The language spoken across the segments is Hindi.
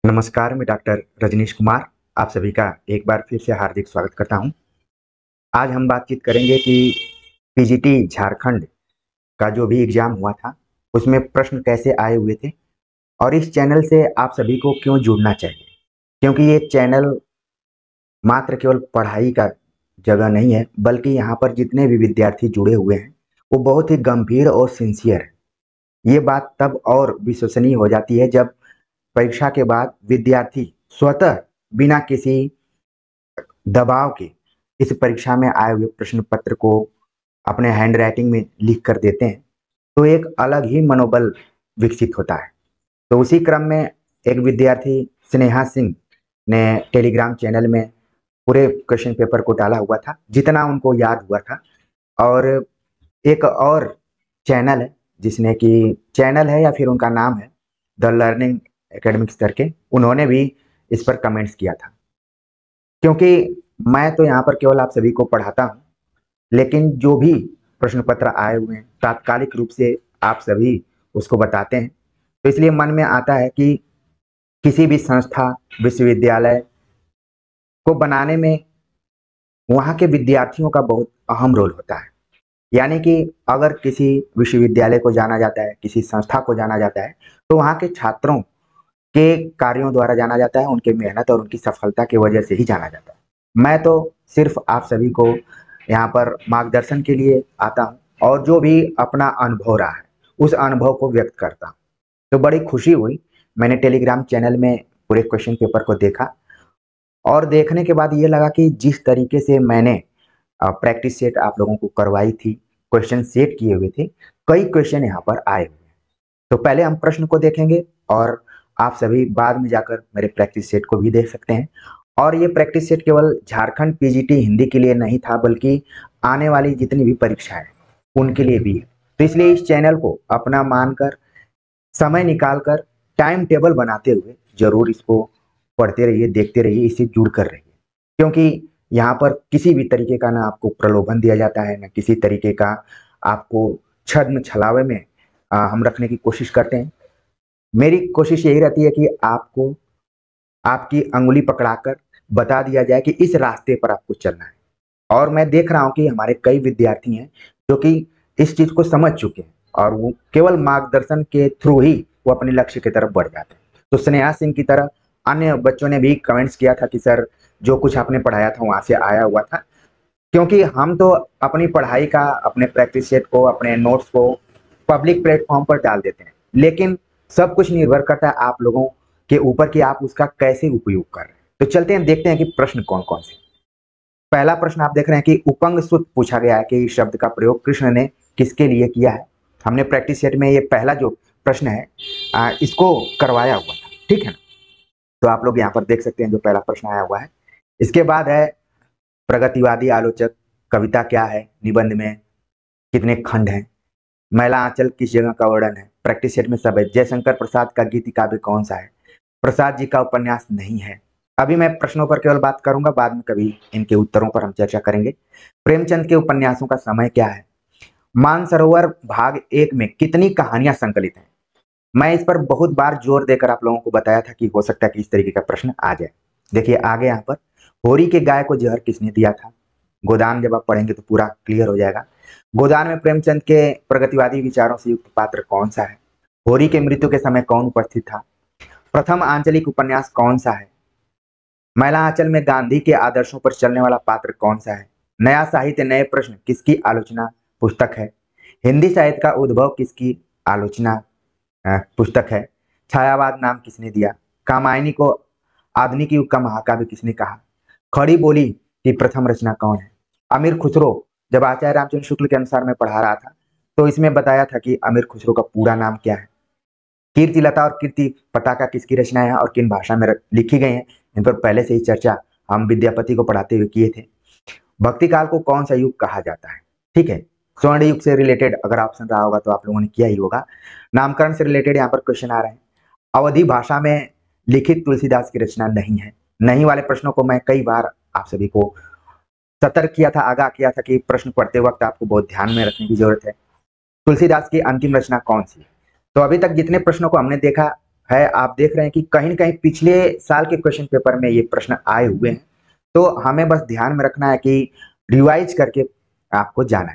नमस्कार, मैं डॉक्टर रजनीश कुमार आप सभी का एक बार फिर से हार्दिक स्वागत करता हूं। आज हम बातचीत करेंगे कि पीजीटी झारखंड का जो भी एग्जाम हुआ था, उसमें प्रश्न कैसे आए हुए थे और इस चैनल से आप सभी को क्यों जुड़ना चाहिए। क्योंकि ये चैनल मात्र केवल पढ़ाई का जगह नहीं है, बल्कि यहाँ पर जितने भी विद्यार्थी जुड़े हुए हैं, वो बहुत ही गंभीर और सिंसियर है। ये बात तब और विश्वसनीय हो जाती है जब परीक्षा के बाद विद्यार्थी स्वतः बिना किसी दबाव के इस परीक्षा में आए हुए प्रश्न पत्र को अपने हैंड राइटिंग में लिख कर देते हैं, तो एक अलग ही मनोबल विकसित होता है। तो उसी क्रम में एक विद्यार्थी स्नेहा सिंह ने टेलीग्राम चैनल में पूरे क्वेश्चन पेपर को डाला हुआ था, जितना उनको याद हुआ था। और एक और चैनल है, जिसने कि चैनल है या फिर उनका नाम है द लर्निंग एकेडमिक्स करके, उन्होंने भी इस पर कमेंट्स किया था। क्योंकि मैं तो यहाँ पर केवल आप सभी को पढ़ाता हूँ, लेकिन जो भी प्रश्न पत्र आए हुए हैं तात्कालिक रूप से आप सभी उसको बताते हैं। तो इसलिए मन में आता है कि किसी भी संस्था विश्वविद्यालय को बनाने में वहाँ के विद्यार्थियों का बहुत अहम रोल होता है। यानी कि अगर किसी विश्वविद्यालय को जाना जाता है, किसी संस्था को जाना जाता है, तो वहाँ के छात्रों के कार्यों द्वारा जाना जाता है, उनके मेहनत और उनकी सफलता की वजह से ही जाना जाता है। मैं तो सिर्फ आप सभी को यहाँ पर मार्गदर्शन के लिए आता हूँ और जो भी अपना अनुभव रहा है उस अनुभव को व्यक्त करता हूँ। तो बड़ी खुशी हुई, मैंने टेलीग्राम चैनल में पूरे क्वेश्चन पेपर को देखा और देखने के बाद ये लगा कि जिस तरीके से मैंने प्रैक्टिस सेट आप लोगों को करवाई थी, क्वेश्चन सेट किए हुए थे, कई क्वेश्चन यहाँ पर आए हुए हैं। तो पहले हम प्रश्न को देखेंगे और आप सभी बाद में जाकर मेरे प्रैक्टिस सेट को भी देख सकते हैं। और ये प्रैक्टिस सेट केवल झारखंड पीजीटी हिंदी के लिए नहीं था, बल्कि आने वाली जितनी भी परीक्षाएं उनके लिए भी है। तो इसलिए इस चैनल को अपना मानकर, समय निकालकर, टाइम टेबल बनाते हुए जरूर इसको पढ़ते रहिए, देखते रहिए, इससे जुड़ कर रहिए। क्योंकि यहाँ पर किसी भी तरीके का ना आपको प्रलोभन दिया जाता है, ना किसी तरीके का आपको छद्म छलावे में हम रखने की कोशिश करते हैं। मेरी कोशिश यही रहती है कि आपको आपकी अंगुली पकड़ाकर बता दिया जाए कि इस रास्ते पर आपको चलना है। और मैं देख रहा हूँ कि हमारे कई विद्यार्थी हैं जो कि इस चीज को समझ चुके हैं और वो केवल मार्गदर्शन के थ्रू ही वो अपने लक्ष्य की तरफ बढ़ जाते हैं। तो स्नेहा सिंह की तरह अन्य बच्चों ने भी कमेंट्स किया था कि सर, जो कुछ आपने पढ़ाया था वहां से आया हुआ था। क्योंकि हम तो अपनी पढ़ाई का, अपने प्रैक्टिस सेट को, अपने नोट्स को पब्लिक प्लेटफॉर्म पर डाल देते हैं, लेकिन सब कुछ निर्भर करता है आप लोगों के ऊपर कि आप उसका कैसे उपयोग कर रहे हैं। तो चलते हैं, देखते हैं कि प्रश्न कौन कौन से। पहला प्रश्न आप देख रहे हैं कि उपंग सुत पूछा गया है कि इस शब्द का प्रयोग कृष्ण ने किसके लिए किया है। हमने प्रैक्टिस सेट में ये पहला जो प्रश्न है इसको करवाया हुआ था, ठीक है ना। तो आप लोग यहाँ पर देख सकते हैं जो पहला प्रश्न आया हुआ है। इसके बाद है प्रगतिवादी आलोचक कविता क्या है, निबंध में कितने खंड हैं, मैला आंचल किस जगह का वर्णन है। प्रैक्टिस सेट में सब है। जयशंकर प्रसाद का गीति काव्य कौन सा है। प्रसाद जी का उपन्यास नहीं है। अभी मैं प्रश्नों पर केवल बात करूंगा, बाद में कभी इनके उत्तरों पर हम चर्चा करेंगे। प्रेमचंद के उपन्यासों का समय क्या है। मानसरोवर भाग 1 में कितनी कहानियां संकलित हैं। मैं इस पर बहुत बार जोर देकर आप लोगों को बताया था कि हो सकता है कि इस तरीके का प्रश्न आ जाए। देखिए आगे यहाँ पर, होरी के गाय को जहर किसने दिया था। गोदान जब आप पढ़ेंगे तो पूरा क्लियर हो जाएगा। गोदान में प्रेमचंद के प्रगतिवादी विचारों से युक्त पात्र कौन सा है। होरी के मृत्यु के समय कौन उपस्थित था। प्रथम आंचलिक उपन्यास कौन सा है। मैला आंचल में गांधी के आदर्शों पर चलने वाला पात्र कौन सा है। नया साहित्य नए प्रश्न किसकी आलोचना पुस्तक है। हिंदी साहित्य का उद्भव किसकी आलोचना पुस्तक है। छायावाद नाम किसने दिया। कामायनी को आधुनिक युग का महाकाव्य किसने कहा। खड़ी बोली की प्रथम रचना कौन है। अमीर खुसरो, जब आचार्य रामचंद्र शुक्ल के अनुसार मैं पढ़ा रहा था तो इसमें बताया था कि अमीर खुसरो का पूरा नाम क्या है। कीर्ति लता और कीर्ति पताका किसकी रचना है और किन भाषा में लिखी गई है, इन पर पहले से ही चर्चा हम विद्यापति को पढ़ाते हुए किए थे। भक्ति काल को कौन सा युग कहा जाता है, ठीक है। स्वर्ण युग से रिलेटेड अगर ऑप्शन रहा होगा तो आप लोगों ने किया ही होगा। नामकरण से रिलेटेड यहाँ पर क्वेश्चन आ रहे हैं। अवधी भाषा में लिखित तुलसीदास की रचना नहीं है। नहीं वाले प्रश्नों को मैं कई बार आप सभी को सतर्क किया था, आगाह किया था कि प्रश्न पढ़ते वक्त आपको बहुत ध्यान में रखने की जरूरत है। तुलसीदास की अंतिम रचना कौन सी है। तो अभी तक जितने प्रश्नों को हमने देखा है, आप देख रहे हैं कि कहीं न कहीं पिछले साल के क्वेश्चन पेपर में ये प्रश्न आए हुए हैं। तो हमें बस ध्यान में रखना है कि रिवाइज करके आपको जाना है।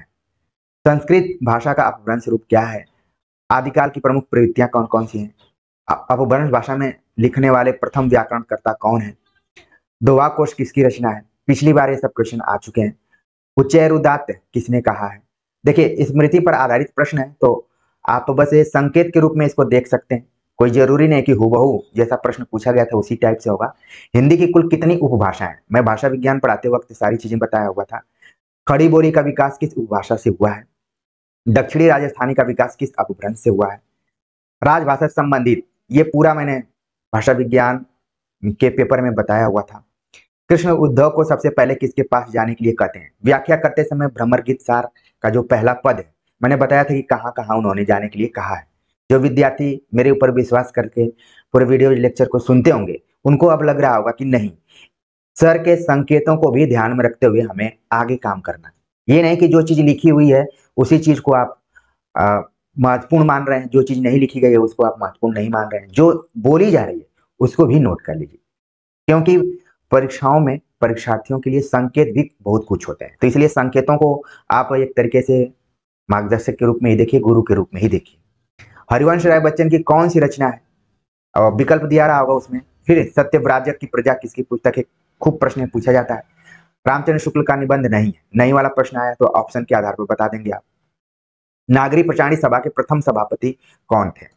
संस्कृत भाषा का अपभ्रंश रूप क्या है? आदिकाल की प्रमुख प्रवृत्तियाँ कौन-कौन सी हैं? अपभ्रंश भाषा में लिखने वाले प्रथम व्याकरणकर्ता कौन है? दोहा कोश किसकी रचना है? पिछली बार ये सब क्वेश्चन आ चुके हैं। उच्चैरुदात्त किसने कहा है? देखिए, स्मृति पर आधारित प्रश्न है, तो आप तो बस ये संकेत के रूप में इसको देख सकते हैं। कोई ज़रूरी नहीं कि हूबहू जैसा प्रश्न पूछा गया था उसी टाइप से होगा। हिंदी की कुल कितनी उपभाषाएँ हैं? मैं भाषा विज्ञान पढ़ाते वक़्त सारी चीज़ें बताया हुआ था। खड़ी बोली का विकास किस उपभाषा से हुआ है? दक्षिणी राजस्थानी का विकास किस अपभ्रंश से हुआ है? राजभाषा से संबंधित ये पूरा मैंने भाषा विज्ञान के पेपर में बताया हुआ था। कृष्ण उद्धव को सबसे पहले किसके पास जाने के लिए कहते हैं? व्याख्या करते समय भ्रमर गीत सार का जो पहला पद है, मैंने बताया था कि कहाँ-कहाँ उन्होंने जाने के लिए कहा है। जो विद्यार्थी मेरे ऊपर विश्वास करके पूरे वीडियो लेक्चर को सुनते होंगे, उनको अब लग रहा होगा कि नहीं, सर के संकेतों को भी ध्यान में रखते हुए हमें आगे काम करना है। ये नहीं कि जो चीज़ लिखी हुई है, उसी चीज़ को आप महत्वपूर्ण मान रहे हैं, जो चीज़ नहीं लिखी गई है, उसको आप महत्वपूर्ण नहीं मान रहे हैं। जो बोली जा रही है, उसको भी नोट कर लीजिए। क्योंकि परीक्षाओं में परीक्षार्थियों के लिए संकेत भी बहुत कुछ होते हैं, तो इसलिए संकेतों को आप एक तरीके से मार्गदर्शक के रूप में ही देखिए, गुरु के रूप में ही देखिए। हरिवंश राय बच्चन की कौन सी रचना है? और विकल्प दिया रहा होगा उसमें। फिर सत्यव्राजक की प्रजा किसकी पुस्तक है? खूब प्रश्न पूछा जाता है। रामचंद्र शुक्ल का निबंध नहीं है। नहीं वाला प्रश्न आया तो ऑप्शन के आधार पर बता देंगे आप। नागरी प्रचारणी सभा के प्रथम सभापति कौन थे?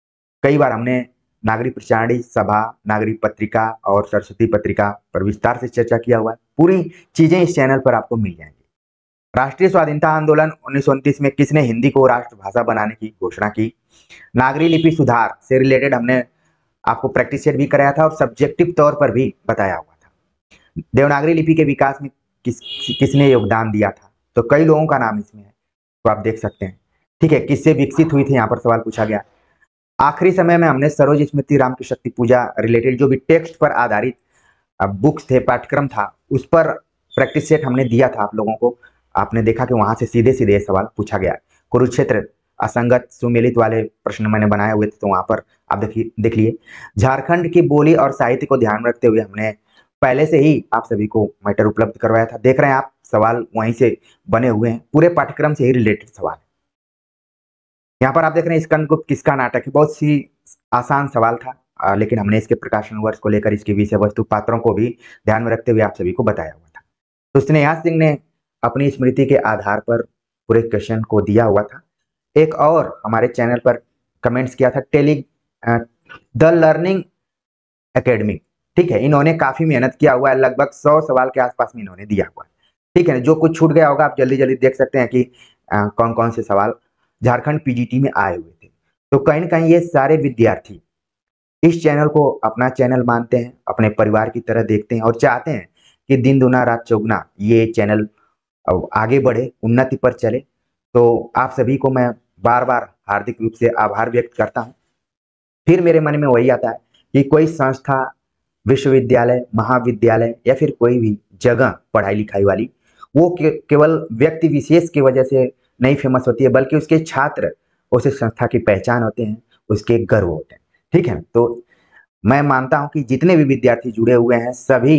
कई बार हमने नागरी प्रचारणी सभा, नागरी पत्रिका और सरस्वती पत्रिका पर विस्तार से चर्चा किया हुआ है। पूरी चीजें इस चैनल पर आपको मिल जाएंगी। राष्ट्रीय स्वाधीनता आंदोलन 1929 में किसने हिंदी को राष्ट्रभाषा बनाने की घोषणा की? नागरी लिपि सुधार से रिलेटेड हमने आपको प्रैक्टिस सेट भी कराया था और सब्जेक्टिव तौर पर भी बताया हुआ था। देवनागरी लिपि के विकास में किसने योगदान दिया था? तो कई लोगों का नाम इसमें है, तो आप देख सकते हैं। ठीक है, किससे विकसित हुई थी, यहाँ पर सवाल पूछा गया। आखिरी समय में हमने सरोज स्मृति राम की शक्ति पूजा रिलेटेड जो भी टेक्स्ट पर आधारित बुक्स थे, पाठ्यक्रम था, उस पर प्रैक्टिस सेट हमने दिया था आप लोगों को। आपने देखा कि वहां से सीधे सीधे सवाल पूछा गया। कुरुक्षेत्र असंगत सुमेलित वाले प्रश्न मैंने बनाए हुए थे, तो वहां पर आप देख लिए। झारखंड की बोली और साहित्य को ध्यान में रखते हुए हमने पहले से ही आप सभी को मैटर उपलब्ध करवाया था। देख रहे हैं आप, सवाल वहीं से बने हुए हैं, पूरे पाठ्यक्रम से ही रिलेटेड सवाल। यहाँ पर आप देख रहे हैं स्कंदगुप्त किसका नाटक है? बहुत सी आसान सवाल था, लेकिन हमने इसके प्रकाशन वर्ष को लेकर इसकी विषय वस्तु पात्रों को भी ध्यान में रखते हुए आप सभी को बताया हुआ था। तो स्नेहा सिंह ने अपनी स्मृति के आधार पर पूरे क्वेश्चन को दिया हुआ था। एक और हमारे चैनल पर कमेंट्स किया था, द लर्निंग एकेडमी। ठीक है, इन्होंने काफी मेहनत किया हुआ है, लगभग 100 सवाल के आसपास में इन्होंने दिया हुआ है। ठीक है, जो कुछ छूट गया होगा आप जल्दी जल्दी देख सकते हैं कि कौन कौन से सवाल झारखंड पीजीटी में आए हुए थे। तो कहीं ना कहीं ये सारे विद्यार्थी इस चैनल को अपना चैनल मानते हैं, अपने परिवार की तरह देखते हैं और चाहते हैं कि दिन दुना रात चौगुना ये चैनल आगे बढ़े, उन्नति पर चले। तो आप सभी को मैं बार बार हार्दिक रूप से आभार व्यक्त करता हूँ। फिर मेरे मन में वही आता है कि कोई संस्था, विश्वविद्यालय, महाविद्यालय या फिर कोई भी जगह पढ़ाई लिखाई वाली, वो केवल व्यक्ति विशेष की वजह से नहीं फेमस होती है, बल्कि उसके छात्र उस संस्था की पहचान होते हैं, उसके गर्व होते हैं। ठीक है, तो मैं मानता हूं कि जितने भी विद्यार्थी जुड़े हुए हैं सभी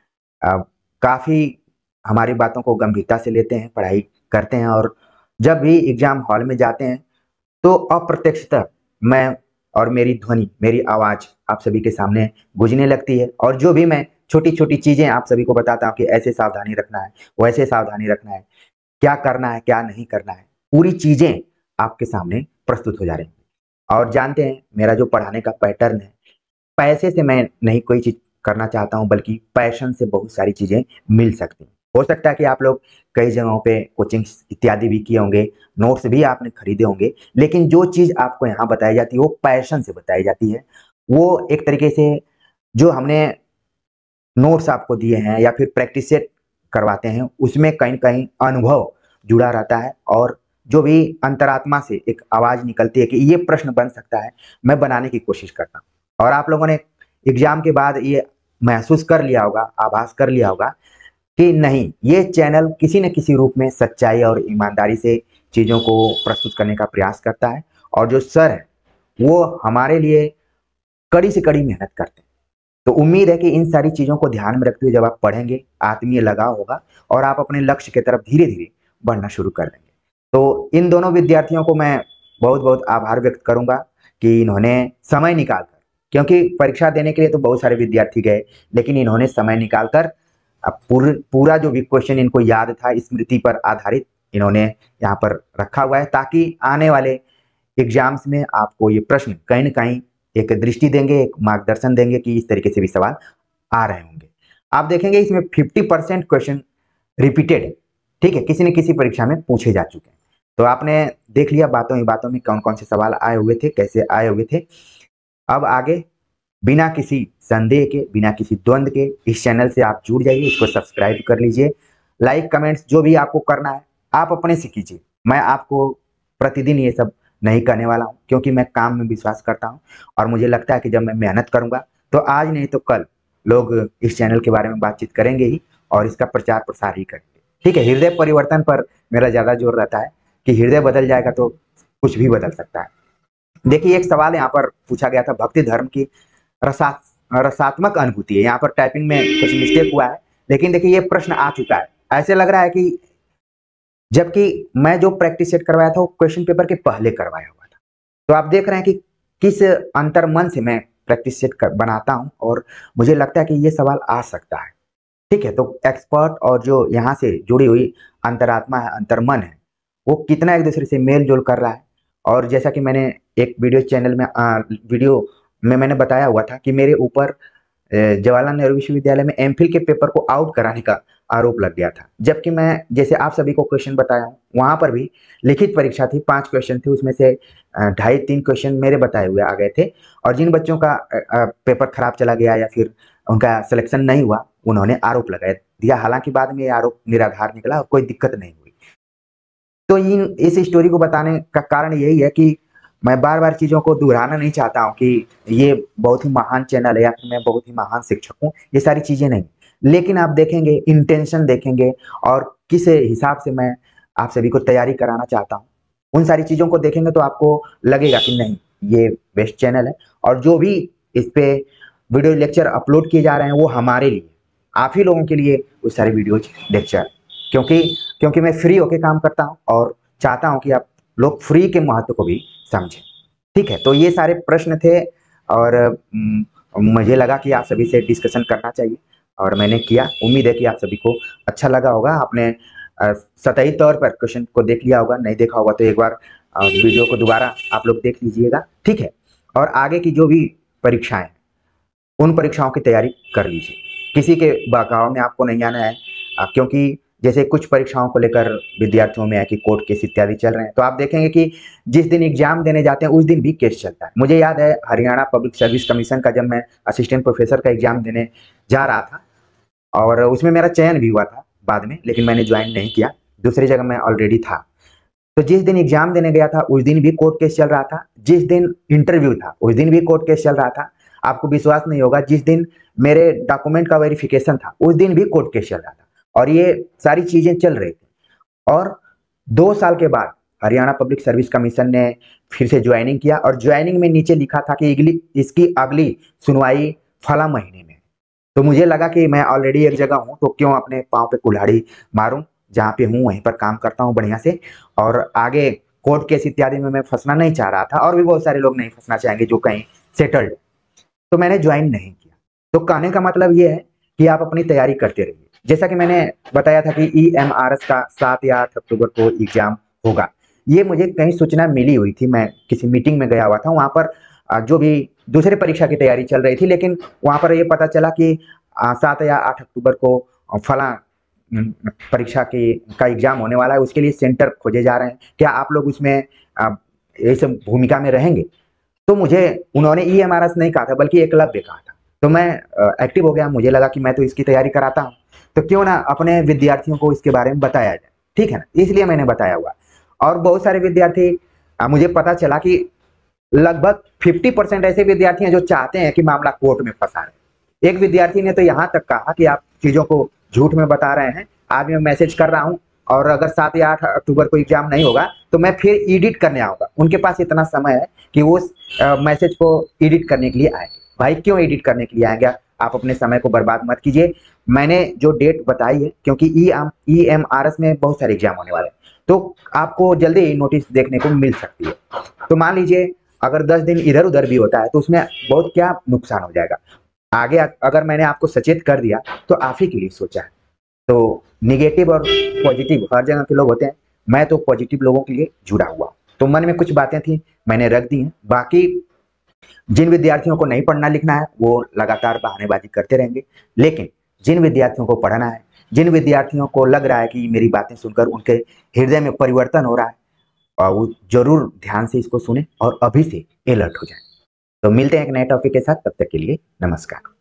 काफी हमारी बातों को गंभीरता से लेते हैं, पढ़ाई करते हैं और जब भी एग्जाम हॉल में जाते हैं तो अप्रत्यक्षतः मैं और मेरी ध्वनि, मेरी आवाज आप सभी के सामने गूंजने लगती है और जो भी मैं छोटी छोटी चीजें आप सभी को बताता हूँ कि ऐसे सावधानी रखना है, वैसे सावधानी रखना है, क्या करना है, क्या नहीं करना है, पूरी चीजें आपके सामने प्रस्तुत हो जा रही हैं। और जानते हैं मेरा जो पढ़ाने का पैटर्न है, पैसे से मैं नहीं कोई चीज करना चाहता हूं, बल्कि पैशन से बहुत सारी चीजें मिल सकती हैं। हो सकता है कि आप लोग कई जगहों पे कोचिंग इत्यादि भी किए होंगे, नोट्स भी आपने खरीदे होंगे, लेकिन जो चीज आपको यहाँ बताई जाती है वो पैशन से बताई जाती है। वो एक तरीके से जो हमने नोट्स आपको दिए हैं या फिर प्रैक्टिस सेट करवाते हैं, उसमें कहीं न कहीं अनुभव जुड़ा रहता है और जो भी अंतरात्मा से एक आवाज निकलती है कि ये प्रश्न बन सकता है, मैं बनाने की कोशिश करता हूँ। और आप लोगों ने एग्जाम के बाद ये महसूस कर लिया होगा, आभास कर लिया होगा कि नहीं, ये चैनल किसी न किसी रूप में सच्चाई और ईमानदारी से चीज़ों को प्रस्तुत करने का प्रयास करता है और जो सर है वो हमारे लिए कड़ी से कड़ी मेहनत करते हैं। तो उम्मीद है कि इन सारी चीज़ों को ध्यान में रखते हुए जब आप पढ़ेंगे, आत्मीय लगाव होगा और आप अपने लक्ष्य की तरफ धीरे-धीरे बढ़ना शुरू कर देंगे। तो इन दोनों विद्यार्थियों को मैं बहुत-बहुत आभार व्यक्त करूँगा कि इन्होंने समय निकाल कर, क्योंकि परीक्षा देने के लिए तो बहुत सारे विद्यार्थी गए, लेकिन इन्होंने समय निकाल कर पूरा जो भी क्वेश्चन इनको याद था, स्मृति पर आधारित इन्होंने यहाँ पर रखा हुआ है, ताकि आने वाले एग्जाम्स में आपको ये प्रश्न कहीं न कहीं एक दृष्टि देंगे, एक मार्गदर्शन देंगे कि इस तरीके से भी सवाल आ रहे होंगे। आप देखेंगे इसमें 50% क्वेश्चन रिपीटेड है, ठीक है? किसी न किसी परीक्षा में पूछे जा चुके हैं। तो आपने देख लिया बातों ही बातों में कौन-कौन से सवाल आए हुए थे, कैसे आए हुए थे। अब आगे बिना किसी संदेह के, बिना किसी द्वंद के इस चैनल से आप जुड़ जाइए, इसको सब्सक्राइब कर लीजिए। लाइक, कमेंट्स जो भी आपको करना है, आप अपने से कीजिए। मैं आपको प्रतिदिन ये सब नहीं करने वाला हूँ, क्योंकि मैं काम में विश्वास करता हूँ और मुझे लगता है कि जब मैं मेहनत करूँगा, तो आज नहीं तो कल लोग इस चैनल के बारे में बातचीत करेंगे ही और इसका प्रचार-प्रसार ही करेंगे। ठीक है? हृदय परिवर्तन पर मेरा ज़्यादा जोर रहता है कि हृदय बदल जाएगा तो कुछ भी बदल सकता है। देखिए, एक सवाल यहाँ पर पूछा गया था, भक्ति धर्म की रसा रसात्मक अनुभूति है। यहाँ पर टाइपिंग में कुछ मिस्टेक हुआ है, लेकिन देखिए ये प्रश्न आ चुका है। ऐसे लग रहा है कि जबकि मैं जो प्रैक्टिस सेट करवाया था वो क्वेश्चन पेपर के पहले करवाया हुआ था। तो आप देख रहे हैं कि किस अंतर्मन से मैं प्रैक्टिस सेट बनाता हूँ और मुझे लगता है कि ये सवाल आ सकता है। ठीक है? तो एक्सपर्ट और जो यहाँ से जुड़ी हुई अंतरात्मा है, अंतर्मन है, वो कितना एक दूसरे से मेल जोल कर रहा है। और जैसा कि मैंने एक वीडियो में मैंने बताया हुआ था कि मेरे ऊपर जवाहरलाल नेहरू विश्वविद्यालय में एमफिल के पेपर को आउट कराने का आरोप लग गया था। जबकि मैं जैसे आप सभी को क्वेश्चन बताया हूँ, वहाँ पर भी लिखित परीक्षा थी, 5 क्वेश्चन थे, उसमें से ढाई 3 क्वेश्चन मेरे बताए हुए आ गए थे और जिन बच्चों का पेपर खराब चला गया या फिर उनका सिलेक्शन नहीं हुआ, उन्होंने आरोप लगा दिया। हालाँकि बाद में ये आरोप निराधार निकला और कोई दिक्कत नहीं हुई। तो इस स्टोरी को बताने का कारण यही है कि मैं बार-बार चीज़ों को दोहराना नहीं चाहता हूँ कि ये बहुत ही महान चैनल है या फिर मैं बहुत ही महान शिक्षक हूँ, ये सारी चीज़ें नहीं। लेकिन आप देखेंगे, इंटेंशन देखेंगे और किस हिसाब से मैं आप सभी को तैयारी कराना चाहता हूँ, उन सारी चीज़ों को देखेंगे तो आपको लगेगा कि नहीं, ये बेस्ट चैनल है और जो भी इस पे वीडियो लेक्चर अपलोड किए जा रहे हैं, वो हमारे लिए, आप ही लोगों के लिए वो सारे वीडियोज़ लेक्चर, क्योंकि क्योंकि मैं फ्री होके काम करता हूँ और चाहता हूँ कि आप लोग फ्री के महत्व को भी समझें। ठीक है? तो ये सारे प्रश्न थे और मुझे लगा कि आप सभी से डिस्कशन करना चाहिए और मैंने किया। उम्मीद है कि आप सभी को अच्छा लगा होगा। आपने सतही तौर पर क्वेश्चन को देख लिया होगा, नहीं देखा होगा तो एक बार वीडियो को दोबारा आप लोग देख लीजिएगा। ठीक है? और आगे की जो भी परीक्षाएँ हैं, उन परीक्षाओं की तैयारी कर लीजिए। किसी के बहकावे में आपको नहीं आना है, क्योंकि जैसे कुछ परीक्षाओं को लेकर विद्यार्थियों में है कि कोर्ट केस इत्यादि चल रहे हैं, तो आप देखेंगे कि जिस दिन एग्जाम देने जाते हैं उस दिन भी केस चलता है। मुझे याद है हरियाणा पब्लिक सर्विस कमीशन का, जब मैं असिस्टेंट प्रोफेसर का एग्जाम देने जा रहा था और उसमें मेरा चयन भी हुआ था बाद में, लेकिन मैंने ज्वाइन नहीं किया, दूसरी जगह मैं ऑलरेडी था। तो जिस दिन एग्जाम देने गया था उस दिन भी कोर्ट केस चल रहा था, जिस दिन इंटरव्यू था उस दिन भी कोर्ट केस चल रहा था। आपको विश्वास नहीं होगा, जिस दिन मेरे डॉक्यूमेंट का वेरिफिकेशन था उस दिन भी कोर्ट केस चल रहा था और ये सारी चीजें चल रही थी। और 2 साल के बाद हरियाणा पब्लिक सर्विस कमीशन ने फिर से ज्वाइनिंग किया और ज्वाइनिंग में नीचे लिखा था कि इसकी अगली सुनवाई फला महीने में। तो मुझे लगा कि मैं ऑलरेडी एक जगह हूँ तो क्यों अपने पाँव पे कुल्हाड़ी मारूं, जहाँ पे हूँ वहीं पर काम करता हूँ बढ़िया से और आगे कोर्ट केस इत्यादि में मैं फंसना नहीं चाह रहा था और भी बहुत सारे लोग नहीं फंसना चाहेंगे जो कहीं सेटल्ड। तो मैंने ज्वाइन नहीं किया। तो कहने का मतलब ये है कि आप अपनी तैयारी करते रहिए। जैसा कि मैंने बताया था कि EMRS का 7 या 8 अक्टूबर को एग्जाम होगा। ये मुझे कहीं सूचना मिली हुई थी, मैं किसी मीटिंग में गया हुआ था, वहाँ पर जो भी दूसरी परीक्षा की तैयारी चल रही थी, लेकिन वहाँ पर ये पता चला कि 7 या 8 अक्टूबर को फला परीक्षा का एग्जाम होने वाला है, उसके लिए सेंटर खोजे जा रहे हैं, क्या आप लोग उसमें इस भूमिका में रहेंगे? तो मुझे उन्होंने EMRS नहीं कहा था बल्कि एकलव्य कहा था। तो मैं एक्टिव हो गया, मुझे लगा कि मैं तो इसकी तैयारी कराता हूँ, तो क्यों ना अपने विद्यार्थियों को इसके बारे में बताया जाए। ठीक है ना? इसलिए मैंने बताया हुआ। और बहुत सारे विद्यार्थी, मुझे पता चला कि लगभग 50% ऐसे विद्यार्थी हैं जो चाहते हैं कि मामला कोर्ट में फंसा रहे। एक विद्यार्थी ने तो यहाँ तक कहा कि आप चीजों को झूठ में बता रहे हैं, आज मैं मैसेज कर रहा हूँ और अगर 7 या 8 अक्टूबर को एग्जाम नहीं होगा तो मैं फिर एडिट करने आऊंगा। उनके पास इतना समय है कि वो मैसेज को एडिट करने के लिए आए। भाई क्यों एडिट करने के लिए आएंगे आप अपने समय को बर्बाद मत कीजिए। मैंने जो डेट बताई है, क्योंकि EMRS में बहुत सारे एग्जाम होने वाले हैं, तो आपको जल्दी ही नोटिस देखने को मिल सकती है। तो मान लीजिए अगर 10 दिन इधर उधर भी होता है तो उसमें बहुत क्या नुकसान हो जाएगा। आगे अगर मैंने आपको सचेत कर दिया तो आप ही के लिए सोचा है। तो निगेटिव और पॉजिटिव हर जगह के लोग होते हैं, मैं तो पॉजिटिव लोगों के लिए जुड़ा हुआ। तो मन में कुछ बातें थी, मैंने रख दी हैं। बाकी जिन विद्यार्थियों को नहीं पढ़ना लिखना है वो लगातार बहानेबाजी करते रहेंगे, लेकिन जिन विद्यार्थियों को पढ़ना है, जिन विद्यार्थियों को लग रहा है कि मेरी बातें सुनकर उनके हृदय में परिवर्तन हो रहा है, और वो जरूर ध्यान से इसको सुने और अभी से अलर्ट हो जाए। तो मिलते हैं एक नए टॉपिक के साथ, तब तक के लिए नमस्कार।